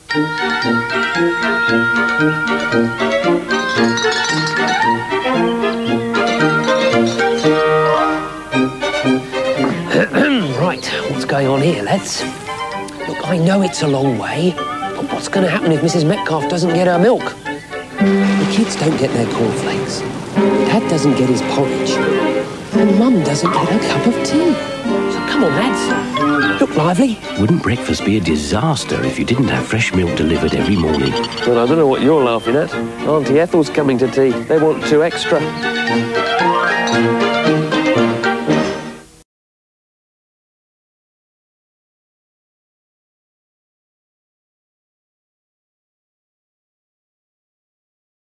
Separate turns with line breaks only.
Right, what's going on here, lads? Look, I know it's a long way, but what's going to happen if Mrs. Metcalfe doesn't get her milk? The kids don't get their cornflakes. Dad doesn't get his porridge. And Mum doesn't get her cup of tea. So come on, lads. Look lively.
Wouldn't breakfast be a disaster if you didn't have fresh milk delivered every morning?
Well, I don't know what you're laughing at. Auntie Ethel's coming to tea. They want 2 extra.